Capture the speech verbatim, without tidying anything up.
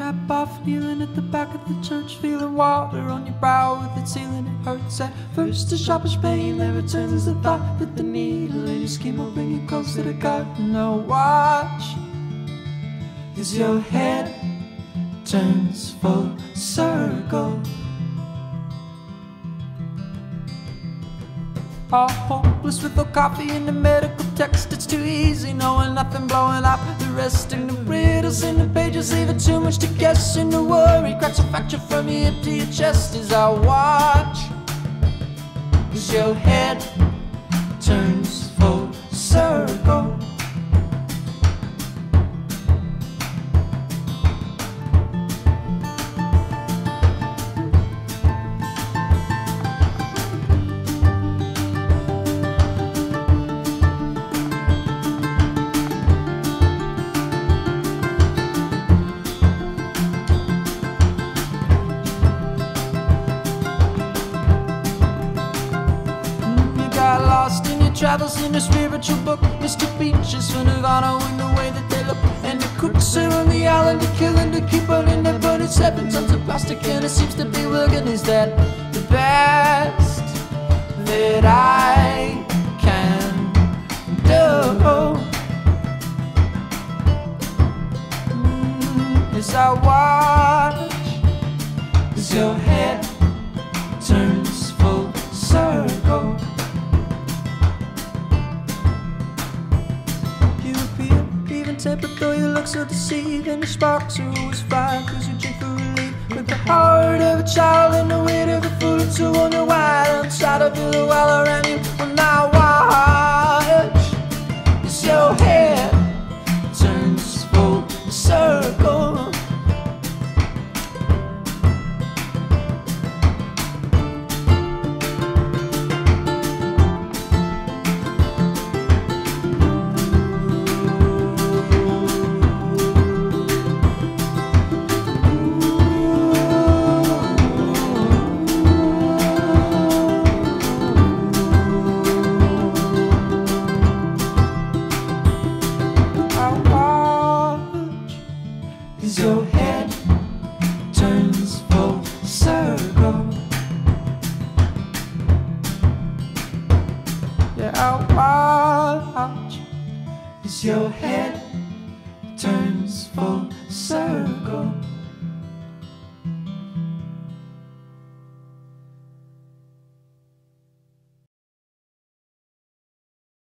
cap off, kneeling at the back of the church, feeling water on your brow with its healing. It hurts at first, a sharpish pain that returns as the thought that the needle in your skin will bring you closer to God. Now watch as your head turns full circle. All hopeless with no coffee in the medical text. It's too easy knowing nothing, blowing up the rest. And the riddles in the pages leaving too much to guess. And the worry cracks a fracture from your hip to your chest. As I watch as your head turns full circle. Travels in a spiritual book, Mister Beaches for Nirvana in the way that they look. And the cooks are on the island, they're killing to keep on in there. But it's seven tons of plastic and it seems to be working. Is that the best that I can do? Mm, as I watch as your head turns full circle. But though you look so deceiving, the sparks are always fine, cause you drink for relief. With the heart of a child and the weight of a fool, and to wonder why I don't try to feel the well around you. Well, now watch as your head turns full circle. As your head turns full circle. Yeah, I'll watch as your head turns full circle.